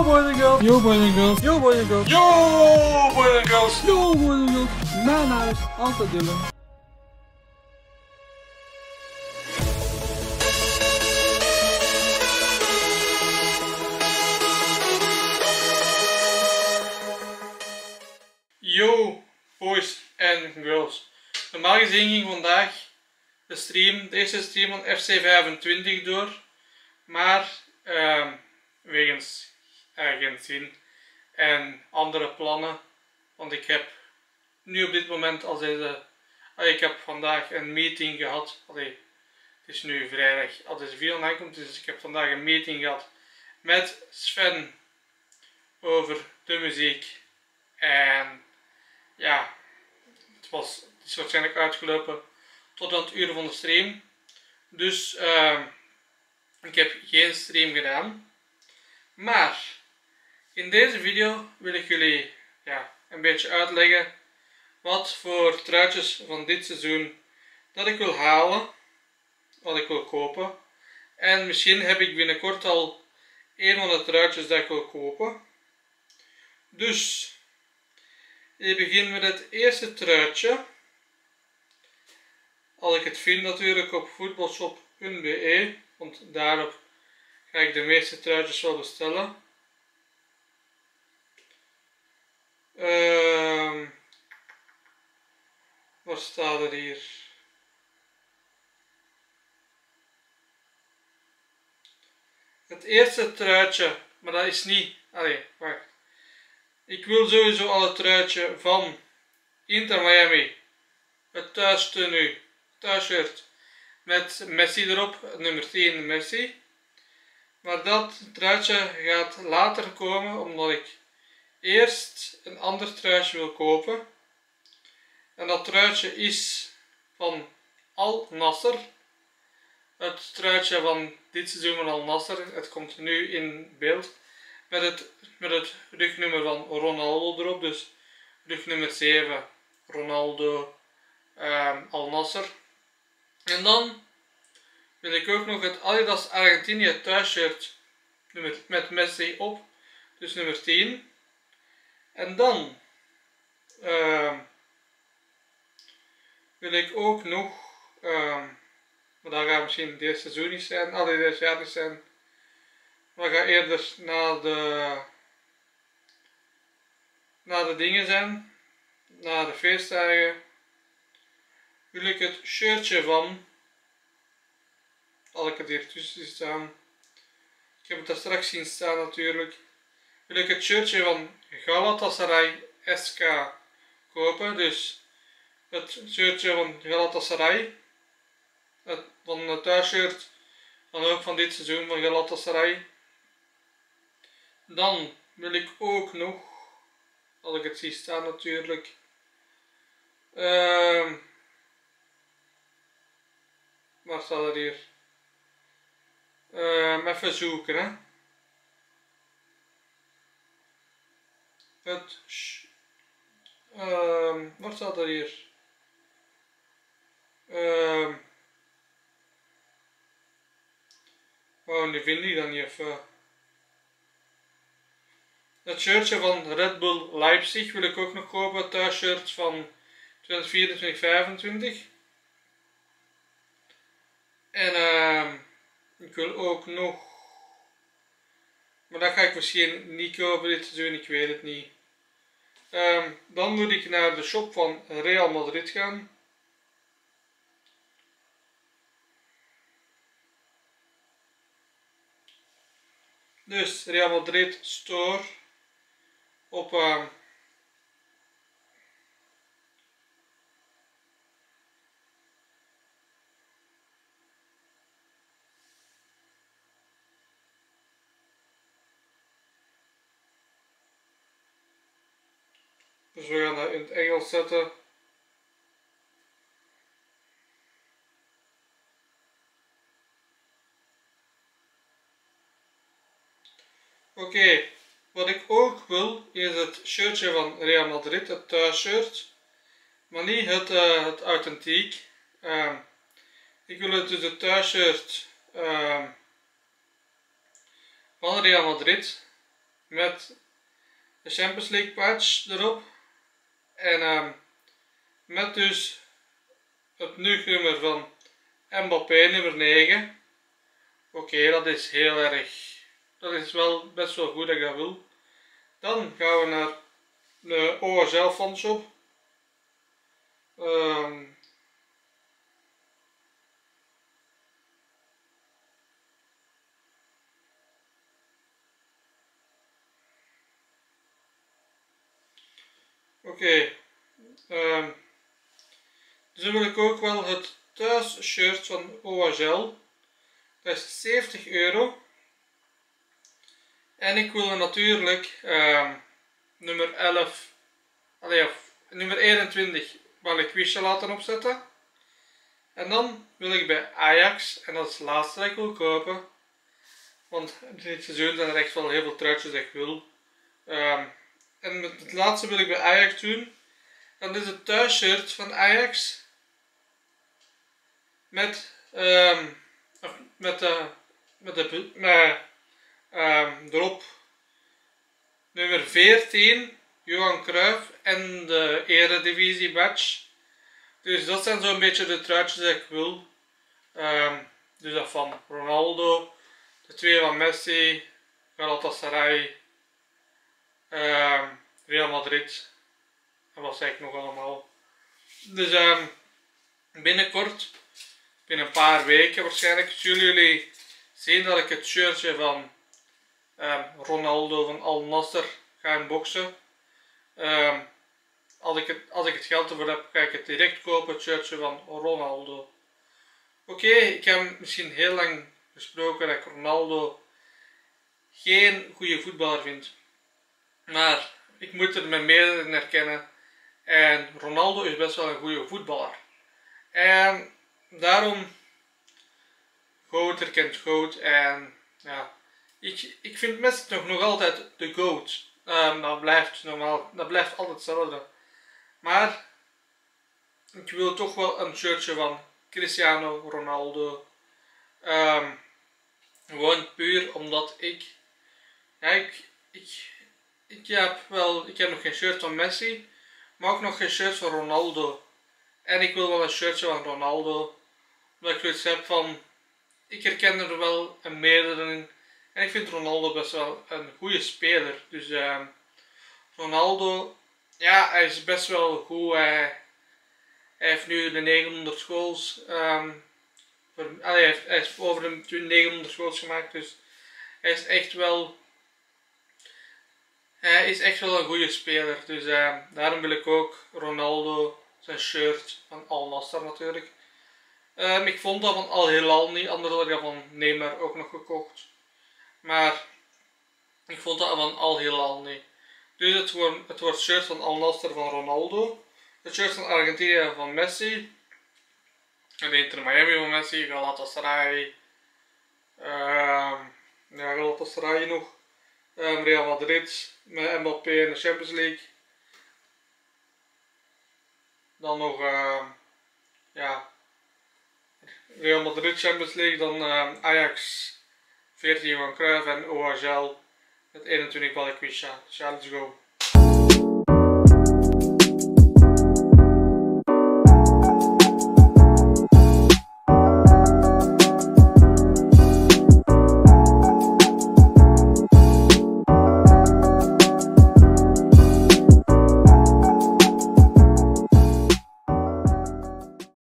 Yo boys and girls, yo boys and girls, yo boys and girls, yo boys and girls, yo boys and girls. Mijn naam is Anton Dylan. Yo boys en girls. Normaal gezien ging vandaag de eerste stream van FC25 door, maar wegens geen zin en andere plannen, want ik heb nu op dit moment ik heb vandaag een meeting gehad. Het is nu vrijdag als deze video aankomt, dus ik heb vandaag een meeting gehad met Sven over de muziek en ja, het is waarschijnlijk uitgelopen tot aan het uur van de stream. Dus ik heb geen stream gedaan. Maar in deze video wil ik jullie een beetje uitleggen wat voor truitjes van dit seizoen dat ik wil halen, wat ik wil kopen. En misschien heb ik binnenkort al een van de truitjes dat ik wil kopen. Dus ik begin met het eerste truitje. Als ik het vind natuurlijk op voetbalshop.be, want daarop ga ik de meeste truitjes wel bestellen. Wat staat er hier? Het eerste truitje, maar dat is niet... wacht. Ik wil sowieso al het truitje van Inter Miami, het thuisshirt met Messi erop, nummer 10 Messi. Maar dat truitje gaat later komen, omdat ik eerst een ander truitje wil kopen. En dat truitje is van Al Nassr. Het truitje van dit seizoen van Al Nassr. Het komt nu in beeld. Met het rugnummer van Ronaldo erop. Dus rugnummer 7. Ronaldo Al Nassr. En dan wil ik ook nog het Adidas Argentinië thuisshirt met Messi op. Dus nummer 10. En dan wil ik ook nog, maar dat gaat misschien dit seizoen niet zijn, deze jaar niet zijn, maar gaat eerder na de dingen zijn, na de feestdagen, wil ik het shirtje van, als ik het hier tussen zie staan, ik heb het daar straks zien staan natuurlijk, wil ik het shirtje van Galatasaray SK kopen. Dus het shirtje van Galatasaray, van het thuisshirt, dan ook van dit seizoen van Galatasaray. Dan wil ik ook nog, als ik het zie staan natuurlijk, waar staat er hier? Even zoeken, hè. Wat staat er hier? Nu vind ik dat niet even. Het shirtje van Red Bull Leipzig wil ik ook nog kopen. Het thuisshirt van 2024-25. En ik wil ook nog, maar dat ga ik misschien niet kopen dit seizoen, ik weet het niet. Dan moet ik naar de shop van Real Madrid gaan. Dus Real Madrid Store op dus we gaan dat in het Engels zetten. Oké, wat ik ook wil is het shirtje van Real Madrid, het thuisshirt, maar niet het authentiek. Ik wil het thuisshirt van Real Madrid met de Champions League patch erop. En met dus het nummer van Mbappé, nummer 9. Oké, dat is heel erg. Dat is wel best wel goed dat ik dat wil. Dan gaan we naar de OHL fanshop. Oké. Dus dan wil ik ook wel het thuis shirt van OHL. Dat is 70 euro. En ik wil er natuurlijk nummer 11, nummer 21 Balikwisha laten opzetten. En dan wil ik bij Ajax, en dat is het laatste dat ik wil kopen, want dit seizoen zijn er echt wel heel veel truitjes dat ik wil. En met het laatste wil ik bij Ajax doen. Dan is het thuisshirt van Ajax met erop nummer 14 Johan Cruijff en de Eredivisie badge. Dus dat zijn zo'n beetje de truitjes die ik wil. Dus dat van Ronaldo, de 2 van Messi, Galatasaray, Real Madrid en wat zeg ik nog allemaal. Dus binnenkort, binnen een paar weken waarschijnlijk, zullen jullie zien dat ik het shirtje van Ronaldo van Al Nassr ga unboxen. Als ik het geld ervoor heb, ga ik het direct kopen, het shirtje van Ronaldo. Oké, ik heb misschien heel lang gesproken dat ik Ronaldo geen goede voetballer vind. Maar ik moet er mijn meerdere in herkennen. En Ronaldo is best wel een goede voetballer. En daarom, GOAT erkent GOAT. En ja, ik vind Messi nog altijd de GOAT. Dat blijft altijd hetzelfde. Maar ik wil toch wel een shirtje van Cristiano Ronaldo. Gewoon puur omdat ik heb nog geen shirt van Messi, maar ook nog geen shirt van Ronaldo. En ik wil wel een shirtje van Ronaldo, omdat ik zoiets heb van, ik herken er wel een meerdere in. En ik vind Ronaldo best wel een goede speler. Dus Ronaldo, ja, hij is best wel goed. Hij heeft nu de 900 goals. Hij heeft over de 900 goals gemaakt. Dus hij is echt wel een goede speler. Dus daarom wil ik ook Ronaldo zijn shirt van Al Nassr natuurlijk. Ik vond dat van Al Hilal niet, anders had ik dat van Neymar ook nog gekocht. Maar ik vond dat van Al Hilal niet. Dus het wordt shirt van Al Nassr van Ronaldo. Het shirt van Argentinië van Messi. En de Inter Miami van Messi. Galatasaray. Galatasaray nog. Real Madrid. Met Mbappé in de Champions League. Dan nog Real Madrid Champions League. Dan Ajax 14 van Cruijff en OHL met 21 Balikwisha. Let's go.